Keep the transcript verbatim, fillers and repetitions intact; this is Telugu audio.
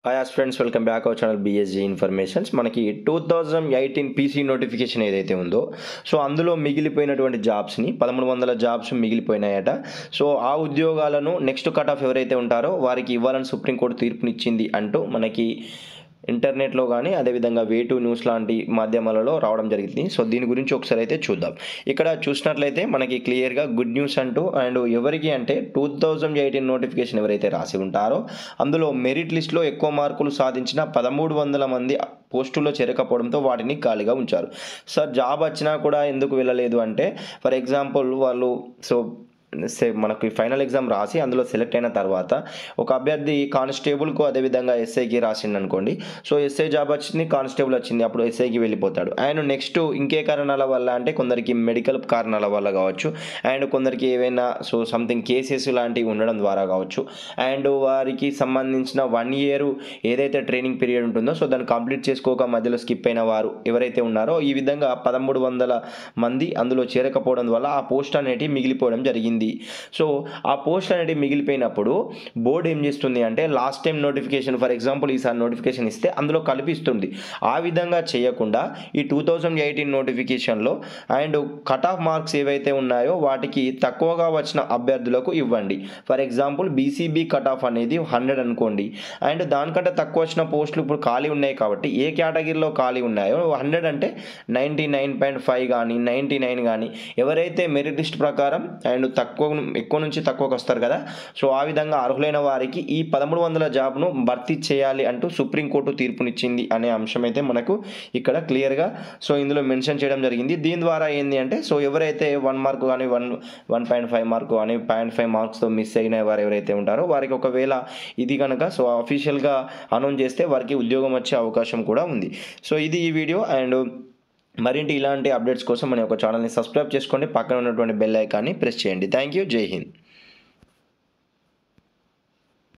Hi friends, welcome back our channel BSG informations. మనకి two thousand eighteen PC notification ఏదైతే ఉందో, సో అందులో మిగిలిపోయినటువంటి జాబ్స్ని పదమూడు వందల జాబ్స్ మిగిలిపోయినాయట. సో ఆ ఉద్యోగాలను నెక్స్ట్ కట్ ఆఫ్ ఎవరైతే ఉంటారో వారికి ఇవ్వాలని సుప్రీంకోర్టు తీర్పునిచ్చింది అంటూ మనకి ఇంటర్నెట్లో కానీ అదేవిధంగా వే టూ న్యూస్ లాంటి మాధ్యమాలలో రావడం జరిగింది. సో దీని గురించి ఒకసారి అయితే చూద్దాం. ఇక్కడ చూసినట్లయితే మనకి క్లియర్గా గుడ్ న్యూస్ అంటూ, అండ్ ఎవరికి అంటే టూ థౌజండ్ ఎయిటీన్ నోటిఫికేషన్ ఎవరైతే రాసి ఉంటారో అందులో మెరిట్ లిస్ట్లో ఎక్కువ మార్కులు సాధించిన పదమూడు వందల మంది పోస్టుల్లో చేరకపోవడంతో వాటిని ఖాళీగా ఉంచారు. సార్ జాబ్ వచ్చినా కూడా ఎందుకు వెళ్ళలేదు అంటే, ఫర్ ఎగ్జాంపుల్ వాళ్ళు సో సే మనకి ఫైనల్ ఎగ్జామ్ రాసి అందులో సెలెక్ట్ అయిన తర్వాత ఒక అభ్యర్థి కానిస్టేబుల్కు అదేవిధంగా ఎస్ఐకి రాసిండు అనుకోండి. సో ఎస్ఐ జాబ్ వచ్చింది, కానిస్టేబుల్ వచ్చింది, అప్పుడు ఎస్ఐకి వెళ్ళిపోతాడు. అండ్ నెక్స్ట్ ఇంకే కారణాల వల్ల అంటే కొందరికి మెడికల్ కారణాల వల్ల కావచ్చు, అండ్ కొందరికి ఏవైనా సో సంథింగ్ కేసెస్ లాంటివి ఉండడం ద్వారా కావచ్చు, అండ్ వారికి సంబంధించిన వన్ ఇయర్ ఏదైతే ట్రైనింగ్ పీరియడ్ ఉంటుందో సో దాన్ని కంప్లీట్ చేసుకోక మధ్యలో స్కిప్ అయిన వారు ఎవరైతే ఉన్నారో ఈ విధంగా పదమూడు వందల మంది అందులో చేరకపోవడం వల్ల ఆ పోస్ట్ అనేది మిగిలిపోవడం జరిగింది. సో ఆ పోస్ట్ అనేది మిగిలిపోయినప్పుడు బోర్డు ఏం చేస్తుంది అంటే last time notification for example ఈసారి నోటిఫికేషన్ ఇస్తే అందులో కల్పిస్తుంది. ఆ విధంగా చేయకుండా ఈ టూ థౌజండ్ ఎయిటీన్ నోటిఫికేషన్లో అండ్ కట్ ఆఫ్ మార్క్స్ ఏవైతే ఉన్నాయో వాటికి తక్కువగా వచ్చిన అభ్యర్థులకు ఇవ్వండి. For example BCB cut off అనేది హండ్రెడ్ అనుకోండి, అండ్ దానికంటే తక్కువ వచ్చిన పోస్టులు ఇప్పుడు ఖాళీ ఉన్నాయి కాబట్టి ఏ కేటగిరీలో ఖాళీ ఉన్నాయో హండ్రెడ్ అంటే నైంటీ నైన్ పాయింట్ ఫైవ్ కానీ నైంటీ నైన్ కానీ ఎవరైతే మెరిట్ లిస్ట్ ప్రకారం అండ్ తక్కువ ఎక్కువ నుంచి తక్కువకి వస్తారు కదా, సో ఆ విధంగా అర్హులైన వారికి ఈ పదమూడు వందల జాబ్ను భర్తీ చేయాలి అంటూ సుప్రీంకోర్టు తీర్పునిచ్చింది అనే అంశం అయితే మనకు ఇక్కడ క్లియర్గా సో ఇందులో మెన్షన్ చేయడం జరిగింది. దీని ద్వారా ఏంటి అంటే సో ఎవరైతే వన్ మార్క్ కానీ one one point five mark కానీ పాయింట్ ఫైవ్ మార్క్స్తో మిస్ అయిన వారు ఎవరైతే ఉంటారో వారికి ఒకవేళ ఇది కనుక సో అఫీషియల్గా అనౌన్స్ చేస్తే వారికి ఉద్యోగం వచ్చే అవకాశం కూడా ఉంది. సో ఇది ఈ వీడియో, అండ్ మరింటి ఇలాంటి అప్డేట్స్ కోసం మన యొక్క ఛానల్ని సబ్స్క్రైబ్ చేసుకోండి, పక్కన ఉన్నటువంటి బెల్ ఐకాన్ని ప్రెస్ చేయండి. థ్యాంక్ యూ, జై హింద్.